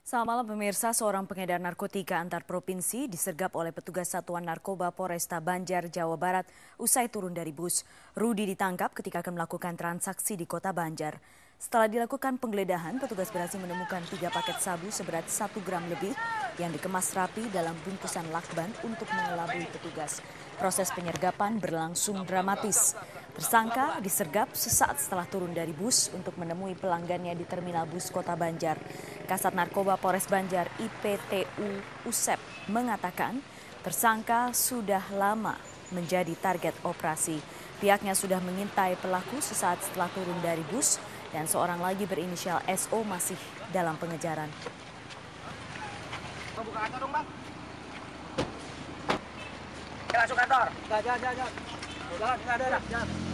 Selamat malam pemirsa, seorang pengedar narkotika antar provinsi disergap oleh petugas Satuan Narkoba Polresta Banjar, Jawa Barat usai turun dari bus. Rudi ditangkap ketika akan melakukan transaksi di kota Banjar. Setelah dilakukan penggeledahan, petugas berhasil menemukan 3 paket sabu seberat 1 gram lebih yang dikemas rapi dalam bungkusan lakban untuk mengelabui petugas. Proses penyergapan berlangsung dramatis. Tersangka disergap sesaat setelah turun dari bus untuk menemui pelanggannya di terminal bus Kota Banjar. Kasat Narkoba Polres Banjar IPTU USEP mengatakan tersangka sudah lama menjadi target operasi. Pihaknya sudah mengintai pelaku sesaat setelah turun dari bus dan seorang lagi berinisial SO masih dalam pengejaran. Buka kantor dong, Bang. Langsung kantor. Jangan. Udah, ada.